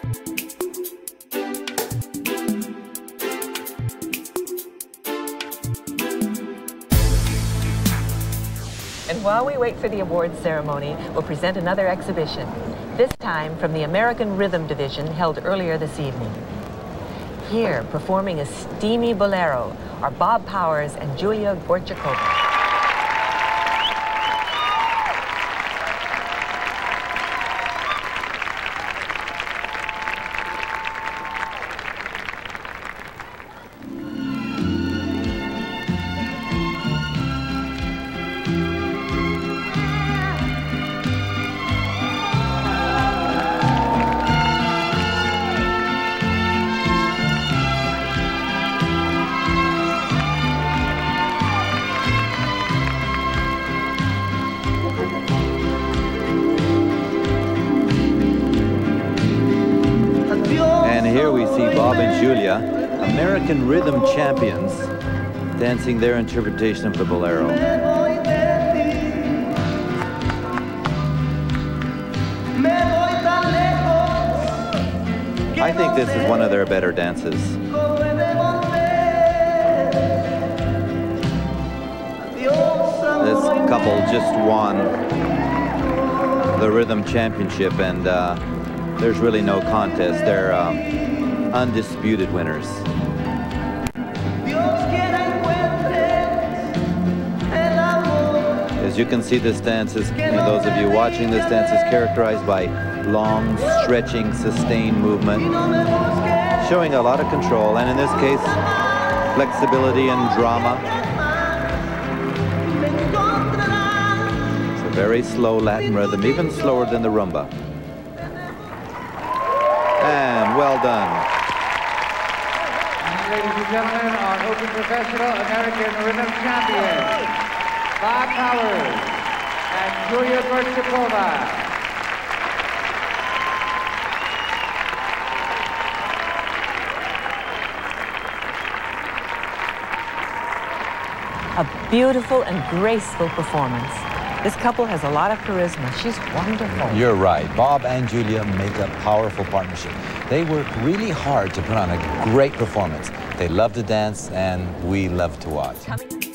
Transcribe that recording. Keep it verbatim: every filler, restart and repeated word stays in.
And while we wait for the awards ceremony, we'll present another exhibition, this time from the American Rhythm Division held earlier this evening. Here, performing a steamy bolero, are Bob Powers and Julia Gorchakova. Here we see Bob and Julia, American Rhythm champions, dancing their interpretation of the bolero. I think this is one of their better dances. This couple just won the Rhythm Championship, and uh, there's really no contest. They're um, undisputed winners. As you can see, this dance is, you know, those of you watching this dance is characterized by long, stretching, sustained movement, showing a lot of control, and in this case, flexibility and drama. It's a very slow Latin rhythm, even slower than the rumba. And well done. Ladies and gentlemen, our Open Professional American Rhythm champions, Bob Powers and Julia Gorchakova. A beautiful and graceful performance. This couple has a lot of charisma. She's wonderful. You're right. Bob and Julia make a powerful partnership. They work really hard to put on a great performance. They love to dance, and we love to watch.